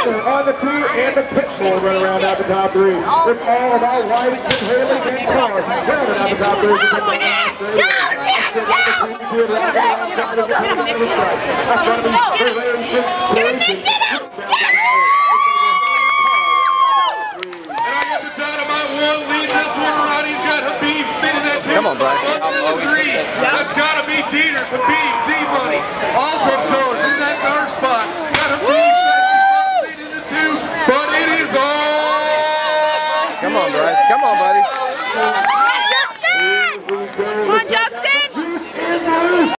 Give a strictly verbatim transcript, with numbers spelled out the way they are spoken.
Dieter on the two, and the Pitbull run around out the top three. It's all about White and Haley and Carr rounding out the top three. That's going to be Haley and six. One lead this one around. He's got Habib sitting that two. Come on, Brian. One, two, three. That's got to be Dieter's. Habib, D-Buddy. Alto coach in that guard spot. Got Habib back in the two, but it is all. Come on, Brian. Come on, buddy.